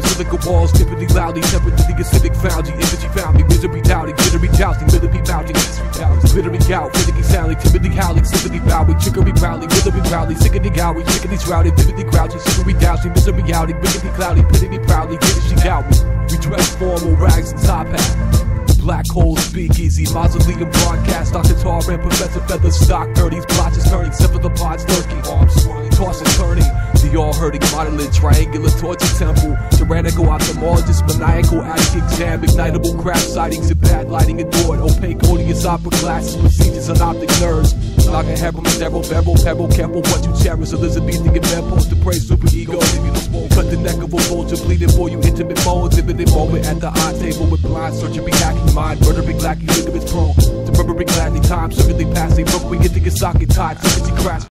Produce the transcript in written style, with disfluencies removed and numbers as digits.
Basilica walls, typically loudly, tempered to the acidic foundry. Energy found me, misery doubting, jittery jousting, military mounting, bittery gout, finicky sounding, timidly howling, sympathy bowing, trickery prowling, military proudly, sickety gowing, chickeny shrouded, vividly crouching, chicory dousing, misery outing, rickety cloudy, pitty proudly, finishing out me. We dress formal, rags and top hat. Black hole speakeasy, mausoleum broadcast, Dr. Tar and Professor Feather, stock 30s, blotches turning, cephalopods lurking, arms swirling, tossing, turning, the all-hurting monolith, triangular torture temple, tyrannical ophthalmologist, maniacal attic exam, ignitable craft sightings and bad lighting adored, opaque odious opera glasses, procedures on optic nerves, like a heron, devil, bevel, pebble, careful what you cherish, Elizabethan and bedpost to praise superego, cut the neck of a vulture, bleeding for you, intimate moans, imminent moment at the odd table with blind surgery, hacking mind, murdering lacking, ignorance prone, to murdering gladly, time, certainly passing, broke, we hit the socket, tied, so crash.